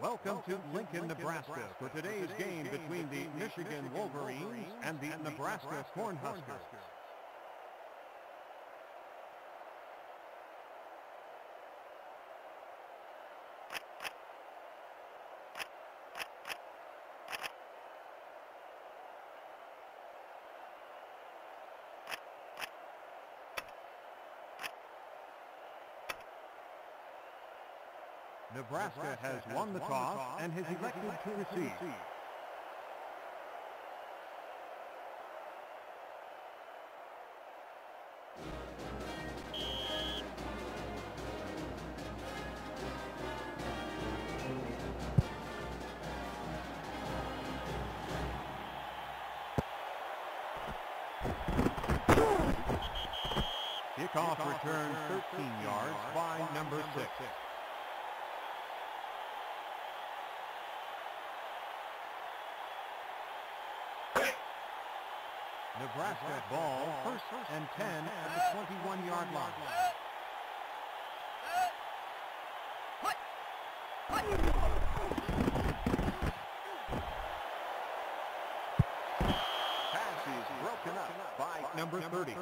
Welcome to Lincoln, Nebraska for today's game between the Michigan Wolverines and the Nebraska Cornhuskers. Nebraska has won the toss and has elected to receive. Kickoff return 13 yards by number 6. Nebraska ball, first and 10 at the 21-yard line. Pass is broken up by number 30.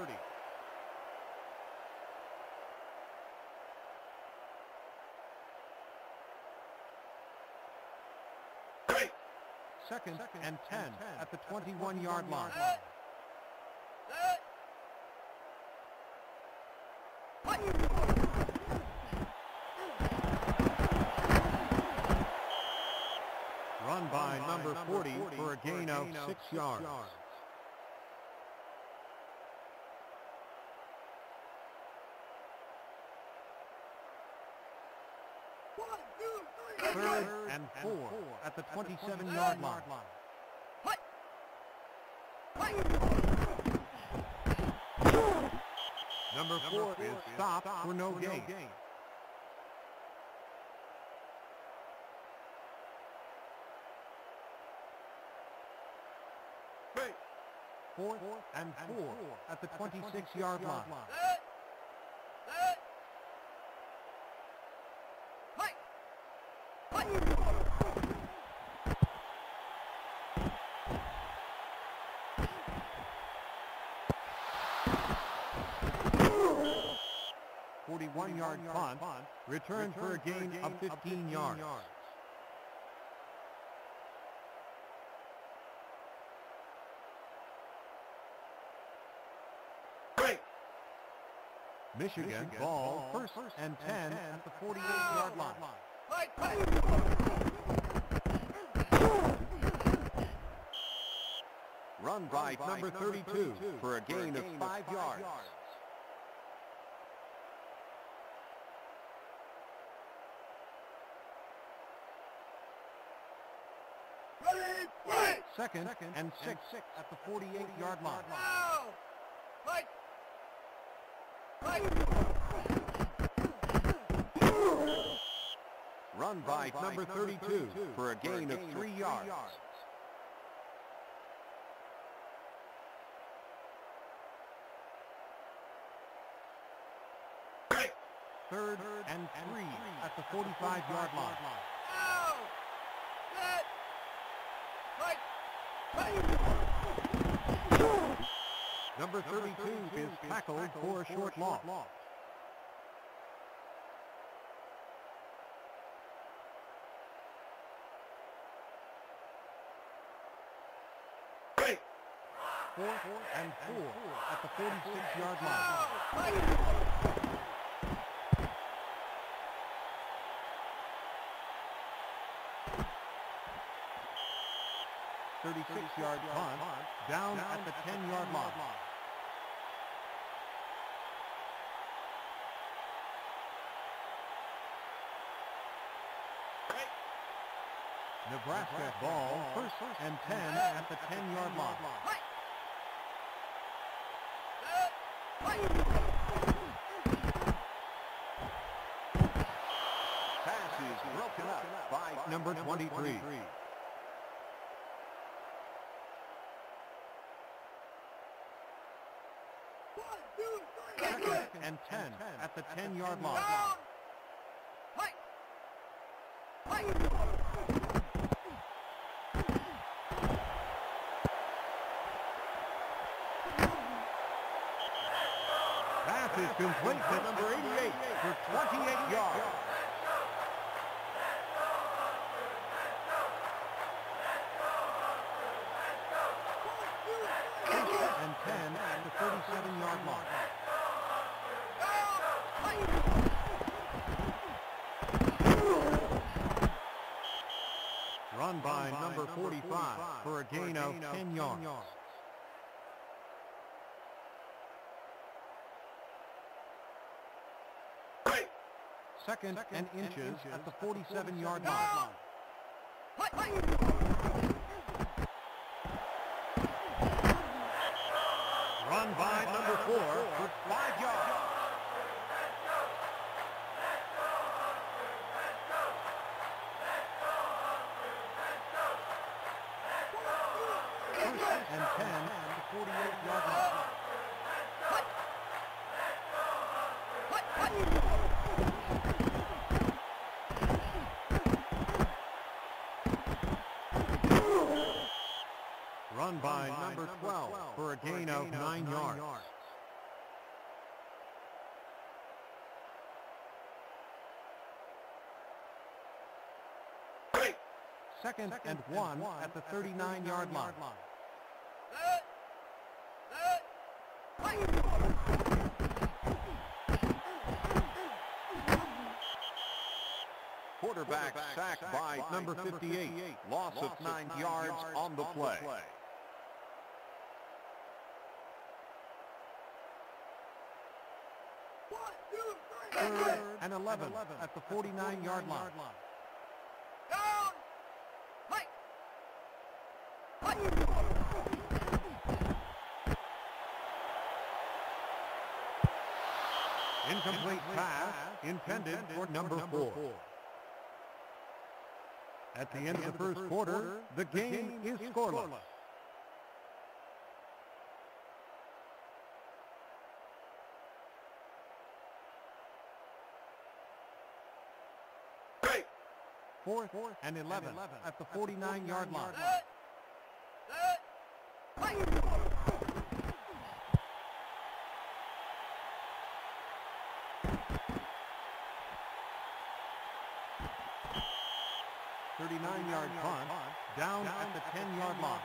Second and 10 at the 21-yard line. Run by number 40 for a gain of 6 yards. Third and 4 at the 27-yard line. Number 4 is stopped for no gain. Fourth and 4 at the 26-yard line. One-yard punt, return for a gain of 15 yards. Michigan ball, first and 10 at the 48-yard line. Run by number 32 for a gain of 5 yards. Second and 6 at the 48-yard line. Run by number 32 for a gain of 3 yards. Third and 3 at the 45-yard line. Number 32 is tackled for a short loss. Fourth and 4 at the 46-yard line. 36-yard punt, down at the 10-yard line. Nebraska ball, first and 10 at the 10-yard line. Pass is broken up by number 23. Second and 10 at the 10-yard line. Pass is complete to number 88 for 28 yards. And 10 at the 37-yard line. Run by number 45 for a gain of 10 yards. Second and inches at the 47-yard line. Run by number 4 for 5 yards. And 10 at the 48-yard line. Run by number 12 for a gain of 9 yards. Second and 1 at the 39-yard line. Quarterback sacked by number 58. Loss of 9 yards on the play. Third and 11 at the 49-yard line. Incomplete pass intended for number 4. At the end of the first quarter, the game is scoreless. Fourth and 11 at the 49-yard line. 39-yard punt, down at the 10-yard line.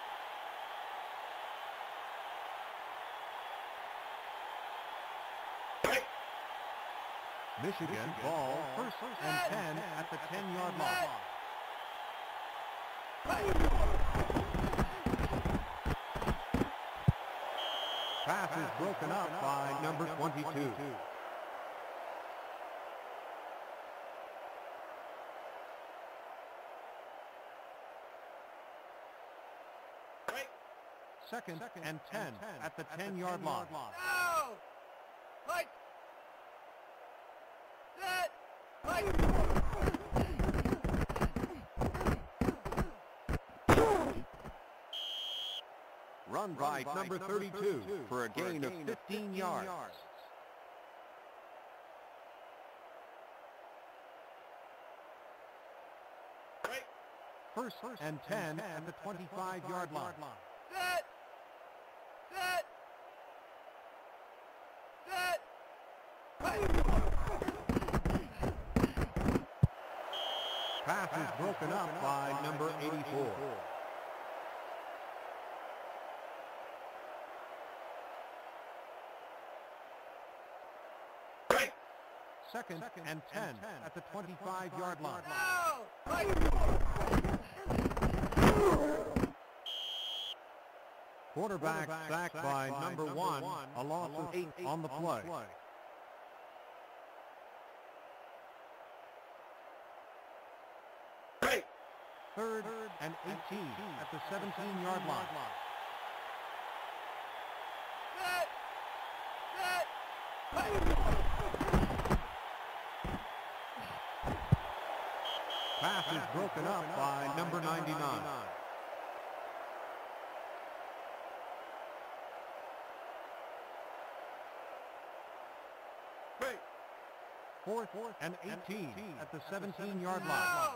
Michigan ball first and 10 at the 10-yard line. Pass is broken up by number 22. Second and 10 at the 10-yard line. Run by number 32 for a gain of 15 yards. First and 10 at the 25-yard line. Pass is broken up by number 84. Second and 10 at the 25-yard line. Quarterback sacked by number 1, a loss of 8 on the play. Third and 18 at the 17-yard line. Pass is broken up by number 99. Fourth and 18 at the 17-yard line.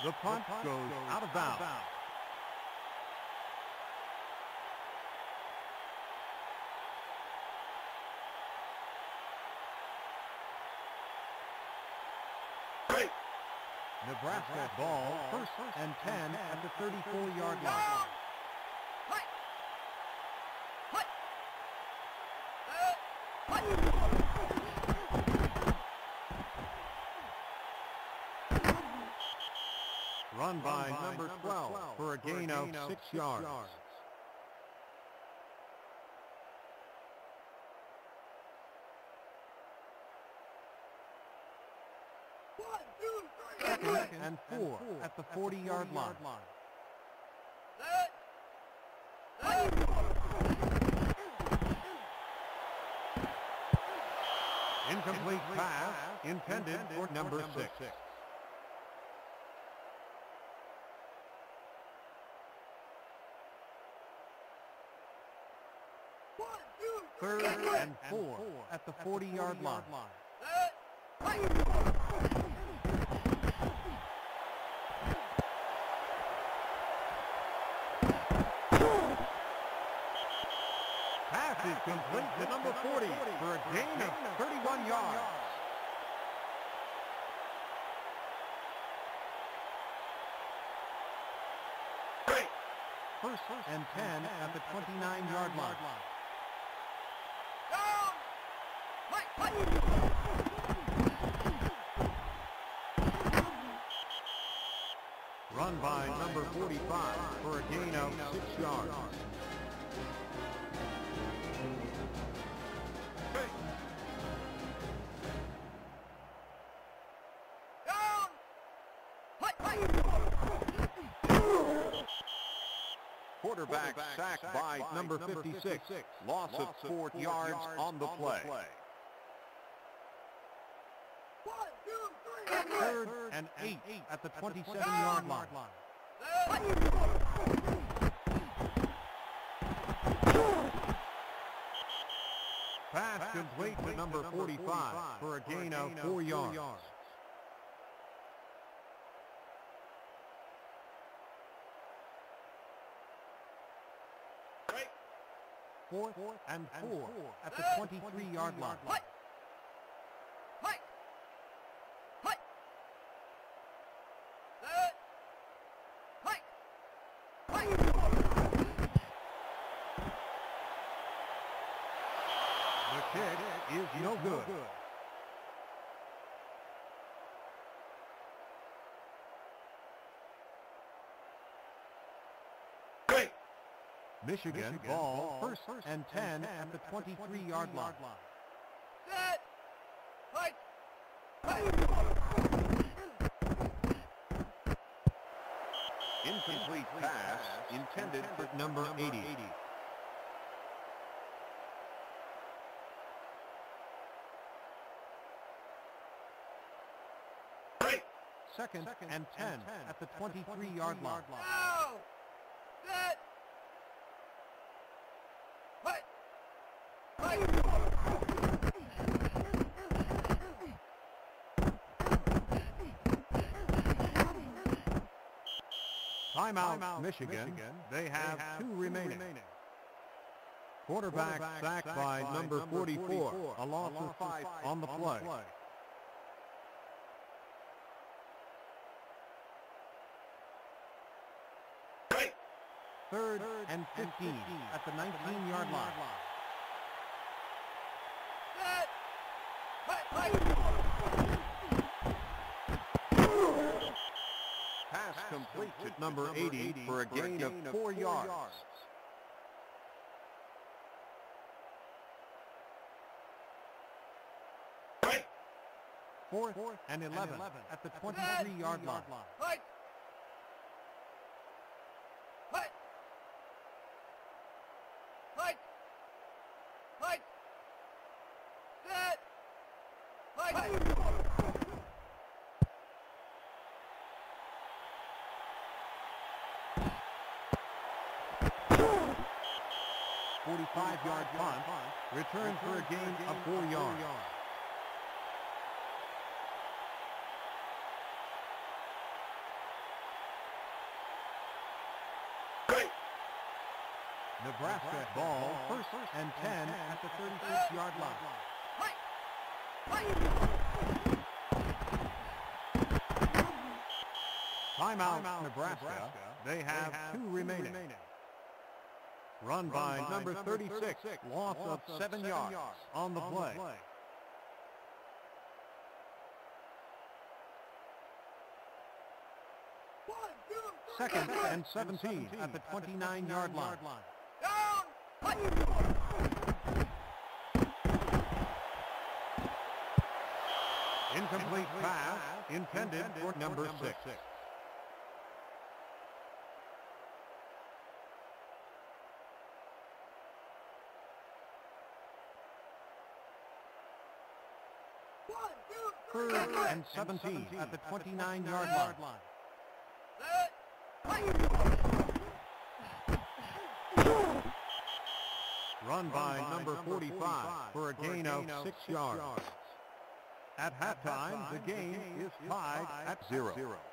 The punt goes out of bounds. Nebraska ball, first and 10 at the 34-yard line. Run by number 12 for a gain of 6 yards. Second and 4 at the 40-yard line. Incomplete pass intended for number 6. Third and 4 at the 40-yard line. Pass is complete to number 40 for a gain of 31 yards. First and 10 at the 29-yard line. Run by number 45 for a gain of 6 yards. Quarterback sacked by number 56. Loss of 4 yards on the play. Third and 8 at the 27-yard line. Pass complete to number 45 for a gain of 4 yards. Fourth and 4 at the 23-yard line. The kick is no good. Michigan ball, first and 10 at the 23-yard line. Incomplete pass intended for number 80. Second and 10 at the 23-yard line. Timeout, Michigan. They have 2 remaining. Quarterback sacked by number 44, a loss of 5 on the play. Third and 15 at the 19-yard line. Pass complete to number 80 for a gain of 4 yards. Fourth and 11 at the 23-yard line. Five-yard punt, returned for a gain of 4 yards. Nebraska ball, first and 10 at the 36-yard line. Timeout, Nebraska. They have 2 remaining. Run by number 36, loss of 7 yards on the play. Second and 17 at the 29-yard line. Incomplete pass intended for number 6. Third and 17 at the 29-yard line. Run by number 45 for a gain of 6 yards. At halftime, the game is tied at 0.